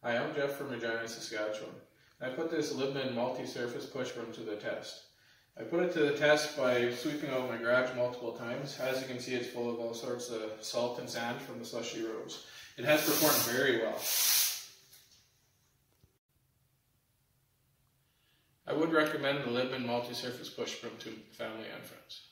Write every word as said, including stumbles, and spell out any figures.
Hi, I'm Jeff from Regina, Saskatchewan. I put this Libman Multi-Surface Push Broom to the test. I put it to the test by sweeping out my garage multiple times. As you can see, it's full of all sorts of salt and sand from the slushy roads. It has performed very well. I would recommend the Libman Multi-Surface Push Broom to family and friends.